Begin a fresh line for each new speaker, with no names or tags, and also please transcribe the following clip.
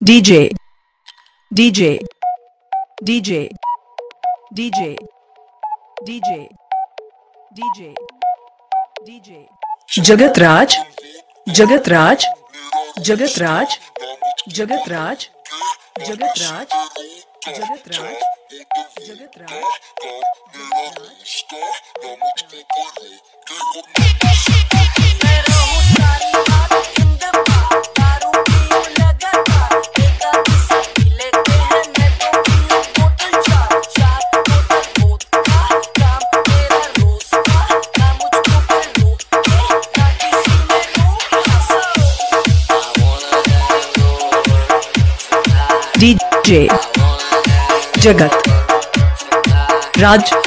DJ, DJ, DJ, DJ, DJ, DJ, DJ. Jagatraj, Jagatraj, Jagatraj, Jagatraj, Jagatraj, Jagatraj, Jagatraj. DJ Jagat Raj